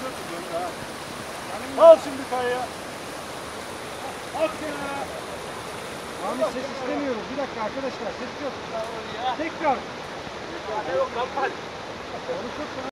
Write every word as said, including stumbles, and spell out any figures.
Al şimdi kayaya. At kenara. Ahmet ses istemiyoruz. Bir dakika arkadaşlar ses yok. Tekrar. Yok kapat. Konuşursun.